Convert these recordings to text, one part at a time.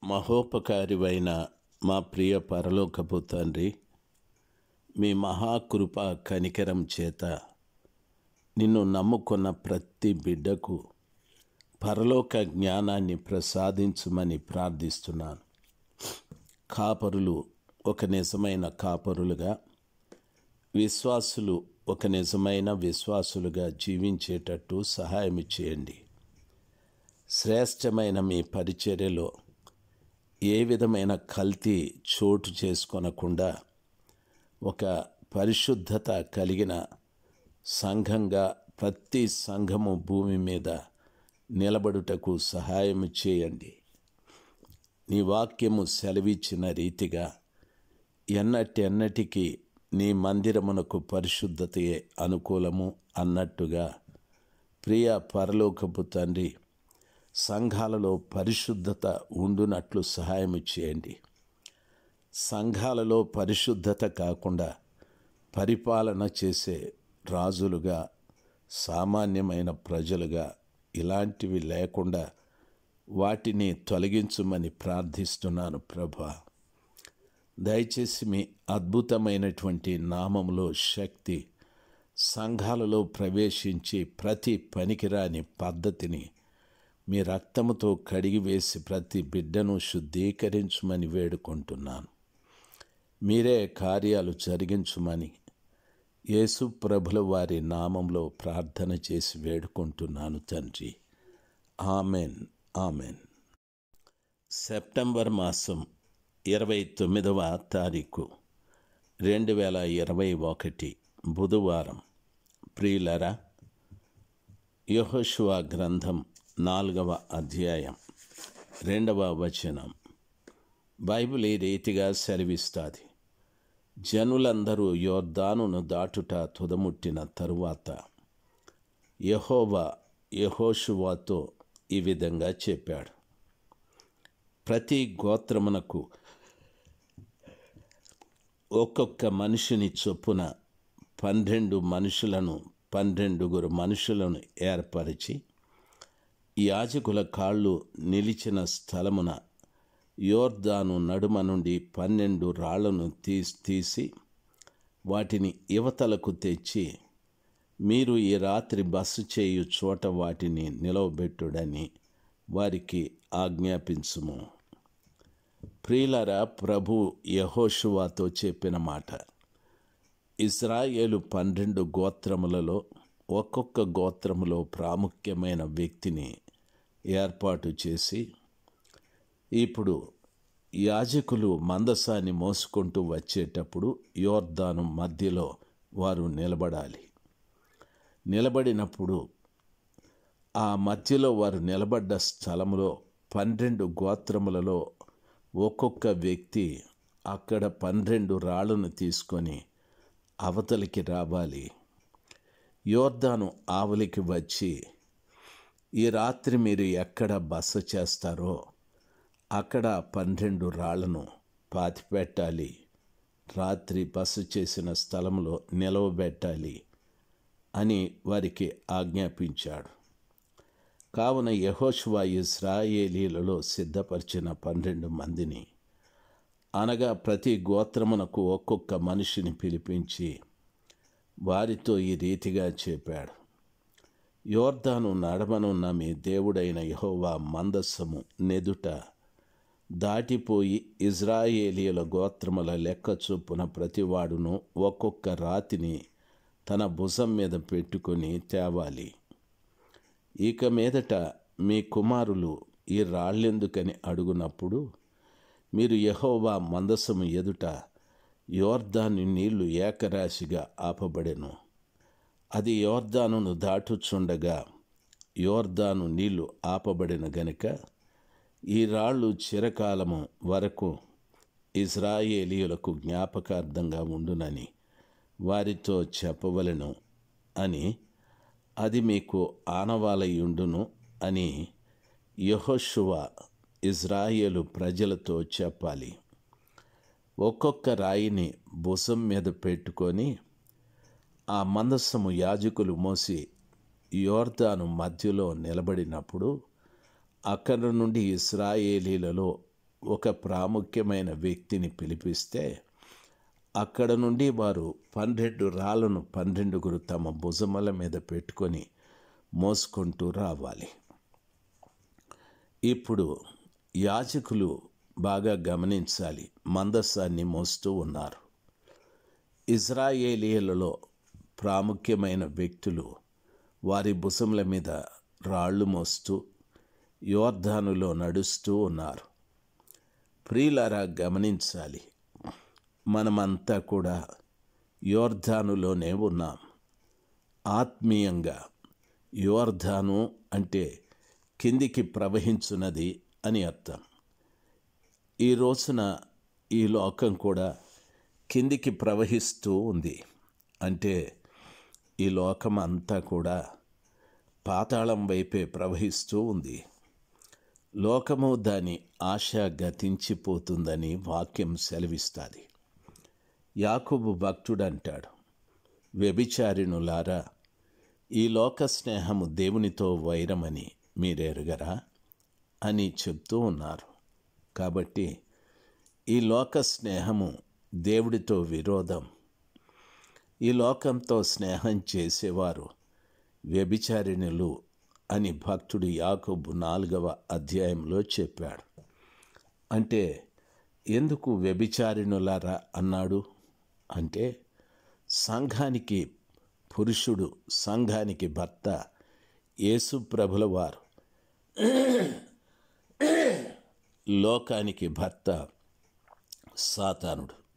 మహోపకారివైన మా ప్రియ పరలోకపు తండ్రి, మీ మహాకృప కనికరం చేత నిన్ను నమ్ముకున్న ప్రతి బిడ్డకు పరలోక జ్ఞానాన్ని ప్రసాదించుమని ప్రార్థిస్తున్నాను. కాపరులు ఒక నిజమైన కాపరులుగా, విశ్వాసులు ఒక నిజమైన విశ్వాసులుగా జీవించేటట్టు సహాయం చేయండి. శ్రేష్టమైన మీ పరిచర్యలో ఏ విధమైన కల్తీ చోటు చేసుకొనకుండా ఒక పరిశుద్ధత కలిగిన సంఘంగా ప్రతి సంఘము భూమి మీద నిలబడుటకు సహాయం చేయండి. నీ వాక్యము సెలవిచ్చిన రీతిగా ఎన్నటికి నీ మందిరమునకు పరిశుద్ధతయే అనుకూలము అన్నట్టుగా ప్రియ పరలోకపు తండ్రి, సంఘాలలో పరిశుద్ధత ఉండునట్లు సహాయం చేయండి. సంఘాలలో పరిశుద్ధత కాకుండా పరిపాలన చేసే రాజులుగా, సామాన్యమైన ప్రజలుగా ఇలాంటివి లేకుండా వాటిని తొలగించుమని ప్రార్థిస్తున్నాను ప్రభా. దయచేసి మీ అద్భుతమైనటువంటి నామములో శక్తి సంఘాలలో ప్రవేశించి ప్రతి పనికిరాని పద్ధతిని మీ రక్తముతో కడిగివేసి ప్రతి బిడ్డను శుద్ధీకరించుమని వేడుకుంటున్నాను. మీరే కార్యాలు జరిగించుమని యేసు ప్రభుల వారి నామంలో ప్రార్థన చేసి వేడుకుంటున్నాను తండ్రి. Amen, amen. సెప్టెంబర్ మాసం 29వ తారీఖు 2021 బుధవారం. ప్రియులరా, యెహోషువ గ్రంథం 4వ అధ్యాయం 2వ వచనం బైబిల్ ఈ రీతిగా సెలవిస్తుంది. జనులందరూ యొర్దానును దాటుట తుదముట్టిన తరువాత యెహోవా యెహోషువతో ఈ విధంగా చెప్పాడు. ప్రతి గోత్రమునకు ఒక్కొక్క మనిషిని చొప్పున 12 మనుషులను ఏర్పరిచి యాజకుల కాళ్ళు నిలిచిన స్థలమున యొర్దాను నడుమ నుండి 12 రాళ్లను తీసి వాటిని యువతలకు తెచ్చి, మీరు ఈ రాత్రి బస చేయు చోట వాటిని నిలవబెట్టుడని వారికి ఆజ్ఞాపించుము. ప్రియులారా, ప్రభు యెహోషువతో చెప్పిన మాట. ఇశ్రాయేలు 12 గోత్రములలో ఒక్కొక్క గోత్రములో ప్రాముఖ్యమైన వ్యక్తిని ఏర్పాటు చేసి, ఇప్పుడు యాజకులు మందసాన్ని మోసుకుంటూ వచ్చేటప్పుడు యొర్దాను మధ్యలో వారు నిలబడాలి. నిలబడినప్పుడు ఆ మధ్యలో వారు నిలబడ్డ స్థలంలో 12 గోత్రములలో ఒక్కొక్క వ్యక్తి అక్కడ 12 రాళ్లను తీసుకొని అవతలికి రావాలి. యొర్దాను ఆవలికి వచ్చి, ఈ రాత్రి మీరు ఎక్కడ బస చేస్తారో అక్కడ 12 రాళ్లను పాతిపెట్టాలి. రాత్రి బస చేసిన స్థలంలో నిలవబెట్టాలి అని వారికి ఆజ్ఞాపించాడు. కావున యెహోషువ ఇశ్రాయేలీలలో సిద్ధపరిచిన 12 మందిని, అనగా ప్రతి గోత్రమునకు ఒక్కొక్క మనిషిని పిలిపించి వారితో ఈ రీతిగా చెప్పాడు. యొర్దాను నడమనున్న మీ దేవుడైన యెహోవా మందస్సము నెదుట దాటిపోయి ఇశ్రాయేలీయుల గోత్రముల లెక్క చొప్పున ప్రతివాడును ఒక్కొక్క రాతిని తన భుజం మీద పెట్టుకొని తేవాలి. ఇక మీదట మీ కుమారులు ఈ రాళ్ళెందుకని అడుగునప్పుడు మీరు యెహోవా మందసము ఎదుట యొర్దాను నీళ్లు ఏకరాశిగా ఆపబడెను. అది యొర్దానును దాటుచుండగా యొర్దాను నీళ్లు ఆపబడిన గనుక ఈ రాళ్ళు చిరకాలము వరకు ఇశ్రాయేలీయులకు జ్ఞాపకార్థంగా ఉండునని వారితో చెప్పవలెను అని, అది మీకు ఆనవాలయుండును అని యెహోషువ ఇశ్రాయేలు ప్రజలతో చెప్పాలి. ఒక్కొక్క రాయిని భుజం మీద పెట్టుకొని ఆ మందసము యాజకులు మోసి యొర్దాను మధ్యలో నిలబడినప్పుడు అక్కడి నుండి ఇశ్రాయేలీలలో ఒక ప్రాముఖ్యమైన వ్యక్తిని పిలిపిస్తే అక్కడ నుండి వారు 12 రాళ్లను 12 తమ భుజముల మీద పెట్టుకొని మోసుకుంటూ రావాలి. ఇప్పుడు యాజకులు బాగా గమనించాలి, మందసాన్ని మోస్తూ ఉన్నారు. ఇజ్రాయేలీయులలో ప్రాముఖ్యమైన వ్యక్తులు వారి భుజముల మీద రాళ్ళు మోస్తూ యోర్దానులో నడుస్తూ ఉన్నారు. ప్రియులారా, గమనించాలి, మనమంతా కూడా యోర్దానులోనే ఉన్నాం. ఆత్మీయంగా యోర్దాను అంటే కిందికి ప్రవహించున్నది అని అర్థం. ఈ రోజున ఈ లోకం కూడా కిందికి ప్రవహిస్తూ ఉంది. అంటే ఈ లోకం అంతా కూడా పాతాళం వైపే ప్రవహిస్తూ ఉంది. లోకము దాని ఆశ గతించిపోతుందని వాక్యం సెలవిస్తుంది. యాకోబు భక్తుడు అంటాడు, వ్యభిచారిణులారా, ఈ లోక స్నేహము దేవునితో వైరమని మీరెరుగరా అని చెప్తూ ఉన్నారు. కాబట్టి ఈ లోక స్నేహము దేవుడితో విరోధం. ఈ లోకంతో స్నేహం చేసేవారు వ్యభిచారిణులు అని భక్తుడు యాకోబు 4వ అధ్యాయంలో చెప్పాడు. అంటే ఎందుకు వ్యభిచారిణులారా అన్నాడు అంటే, సంఘానికి పురుషుడు, సంఘానికి భర్త యేసు ప్రభుల వారు, లోకానికి భర్త సాతానుడు.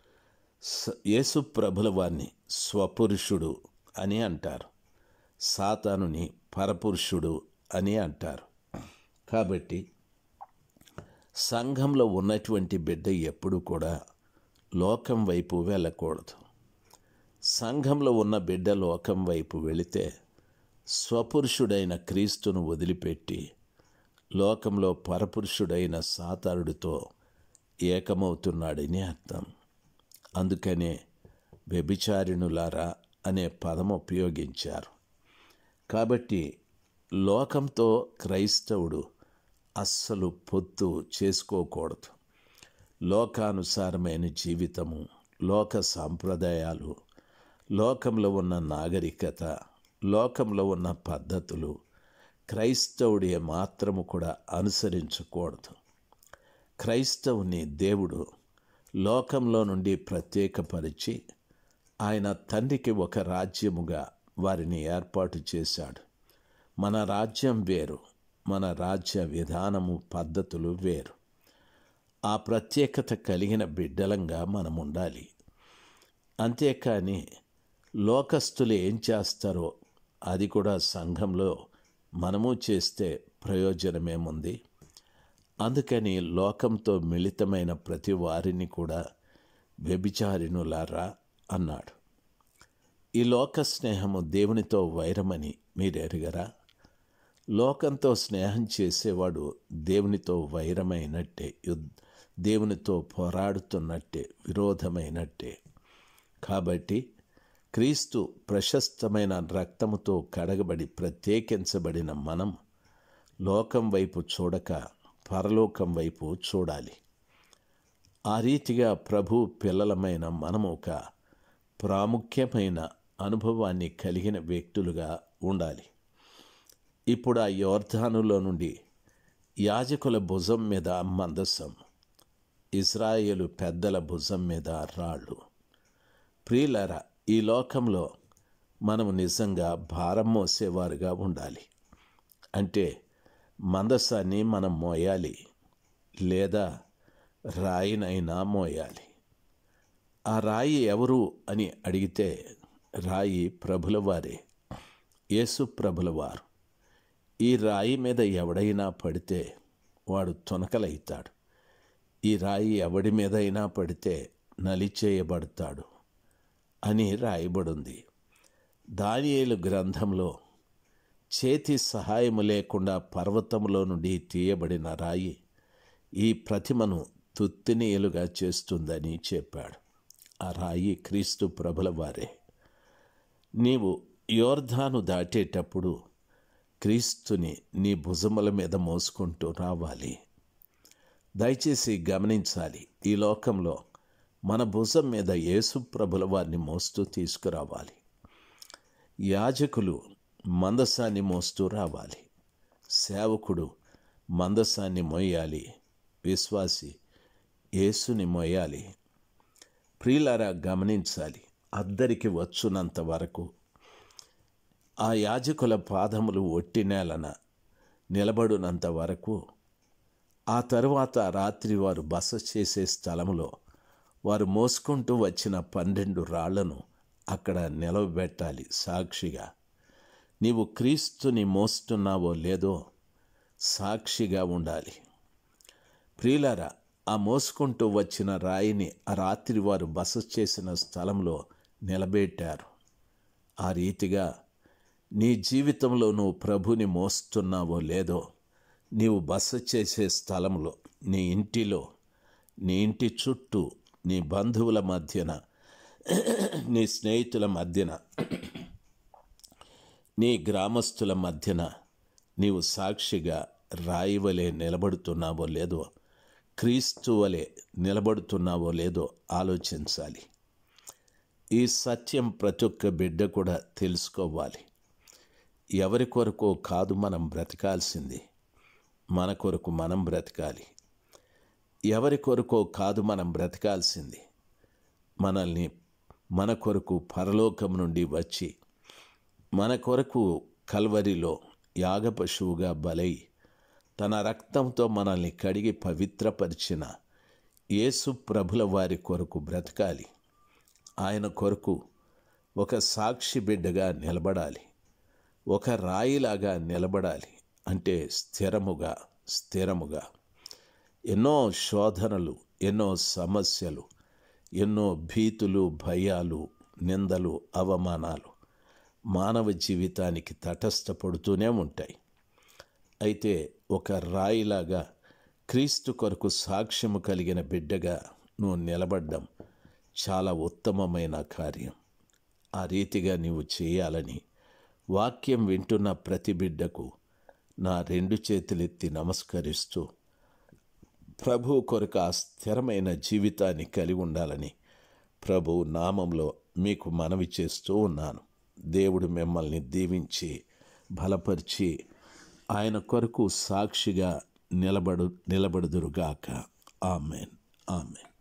యేసు ప్రభుల వారిని స్వపురుషుడు అని అంటారు, సాతానుని పరపురుషుడు అని అంటారు. కాబట్టి సంఘంలో ఉన్నటువంటి బిడ్డ ఎప్పుడు కూడా లోకం వైపు వెళ్ళకూడదు. సంఘంలో ఉన్న బిడ్డ లోకం వైపు వెళితే స్వపురుషుడైన క్రీస్తును వదిలిపెట్టి లోకంలో పరపురుషుడైన సాతానుడితో ఏకమవుతున్నాడని అర్థం. అందుకనే వ్యభిచారిణులారా అనే పదం ఉపయోగించారు. కాబట్టి లోకంతో క్రైస్తవుడు అస్సలు పొత్తు చేసుకోకూడదు. లోకానుసారమైన జీవితము, లోక సాంప్రదాయాలు, లోకంలో ఉన్న నాగరికత, లోకంలో ఉన్న పద్ధతులు క్రైస్తవుడి మాత్రము కూడా అనుసరించకూడదు. క్రైస్తవుని దేవుడు లోకంలో నుండి ప్రత్యేకపరిచి ఆయన తండ్రికి ఒక రాజ్యముగా వారిని ఏర్పాటు చేశాడు. మన రాజ్యం వేరు, మన రాజ్య విధానము, పద్ధతులు వేరు. ఆ ప్రత్యేకత కలిగిన బిడ్డలంగా మనం ఉండాలి. అంతేకాని లోకస్తులు ఏం చేస్తారో అది కూడా సంఘంలో మనము చేస్తే ప్రయోజనమేముంది? అందుకని లోకంతో మిళితమైన ప్రతి వారిని కూడా వ్యభిచారిణులారా అన్నాడు. ఈ లోక స్నేహము దేవునితో వైరమని మీరెరుగరా? లోకంతో స్నేహం చేసేవాడు దేవునితో వైరమైనట్టే, దేవునితో పోరాడుతున్నట్టే, విరోధమైనట్టే. కాబట్టి క్రీస్తు ప్రశస్తమైన రక్తముతో కడగబడి ప్రత్యేకించబడిన మనం లోకం వైపు చూడక పరలోకం వైపు చూడాలి. ఆ రీతిగా ప్రభు పిల్లలమైన మనము ఒక ప్రాముఖ్యమైన అనుభవాన్ని కలిగిన వ్యక్తులుగా ఉండాలి. ఇప్పుడు ఆ యోర్దానులో నుండి యాజకుల భుజం మీద మందసం, ఇశ్రాయేలు పెద్దల భుజం మీద రాళ్ళు. ప్రియులారా, ఈ లోకంలో మనము నిజంగా భారం మోసేవారుగా ఉండాలి. అంటే మందసాన్ని మనం మోయాలి, లేదా రాయినైనా మోయాలి. ఆ రాయి ఎవరు అని అడిగితే రాయి ప్రభుల వారే, యేసు ప్రభుల వారు. ఈ రాయి మీద ఎవడైనా పడితే వాడు తొనకలైతాడు. ఈ రాయి ఎవడి మీదైనా పడితే నలిచేయబడతాడు అని రాయబడింది. దానియేలు గ్రంథంలో చేతి సహాయము లేకుండా పర్వతంలో నుండి తీయబడిన రాయి ఈ ప్రతిమను తుత్తినీయులుగా చేస్తుందని చెప్పాడు. ఆ రాయి క్రీస్తు ప్రభుల వారే. నీవు యోర్దాను దాటేటప్పుడు క్రీస్తుని నీ భుజముల మీద మోసుకుంటూ రావాలి. దయచేసి గమనించాలి, ఈ లోకంలో మన భుజం మీద యేసు ప్రభుల వారిని మోస్తూ తీసుకురావాలి. యాజకులు మందసాన్ని మోస్తూ రావాలి, సేవకుడు మందసాన్ని మోయాలి, విశ్వాసి యేసుని మోయాలి. ప్రియులారా, గమనించాలి, అద్దరికి వచ్చునంత వరకు ఆ యాజకుల పాదములు ఒట్టి నేలన నిలబడినంత వరకు, ఆ తరువాత రాత్రి వారు బస చేసే స్థలములో వారు మోసుకుంటూ వచ్చిన 12 రాళ్లను అక్కడ నిలవబెట్టాలి సాక్షిగా. నీవు క్రీస్తుని మోస్తున్నావో లేదో సాక్షిగా ఉండాలి. ప్రియులారా, ఆ మోసుకుంటూ వచ్చిన రాయిని ఆ రాత్రి వారు బస చేసిన స్థలంలో నిలబెట్టారు. ఆ రీతిగా నీ జీవితంలో నువ్వు ప్రభుని మోస్తున్నావో లేదో, నీవు బస చేసే స్థలంలో, నీ ఇంటిలో, నీ ఇంటి చుట్టూ, నీ బంధువుల మధ్యన, నీ స్నేహితుల మధ్యన, నీ గ్రామస్తుల మధ్యన నీవు సాక్షిగా రాయి వలె నిలబడుతున్నావో లేదో, క్రీస్తు వలె నిలబడుతున్నావో లేదో ఆలోచించాలి. ఈ సత్యం ప్రతి ఒక్క బిడ్డ కూడా తెలుసుకోవాలి. ఎవరి కొరకో కాదు మనం బ్రతకాల్సింది, మన కొరకు మనం బ్రతకాలి. ఎవరి కొరకో కాదు మనం బ్రతకాల్సింది, మనల్ని మన కొరకు పరలోకం నుండి వచ్చి మన కొరకు కల్వరిలో యాగపశువుగా బలై తన రక్తంతో మనల్ని కడిగి పవిత్రపరిచిన యేసు ప్రభుల వారి కొరకు బ్రతకాలి. ఆయన కొరకు ఒక సాక్షి బిడ్డగా నిలబడాలి, ఒక రాయిలాగా నిలబడాలి. అంటే స్థిరముగా ఎన్నో శోధనలు, ఎన్నో సమస్యలు, ఎన్నో భీతులు, భయాలు, నిందలు, అవమానాలు మానవ జీవితానికి తటస్థపడుతూనే ఉంటాయి. అయితే ఒక రాయిలాగా క్రీస్తు కొరకు సాక్ష్యము కలిగిన బిడ్డగా నువ్వు నిలబడ్డం చాలా ఉత్తమమైన కార్యం. ఆ రీతిగా నీవు చేయాలని వాక్యం వింటున్న ప్రతి బిడ్డకు నా 2 చేతులెత్తి నమస్కరిస్తూ, ప్రభు కొరకు ఆ స్థిరమైన జీవితాన్ని కలిగి ఉండాలని ప్రభు నామంలో మీకు మనవి చేస్తూ ఉన్నాను. దేవుడు మిమ్మల్ని దీవించి బలపరిచి ఆయన కొరకు సాక్షిగా నిలబడుదురుగాక. Amen, amen.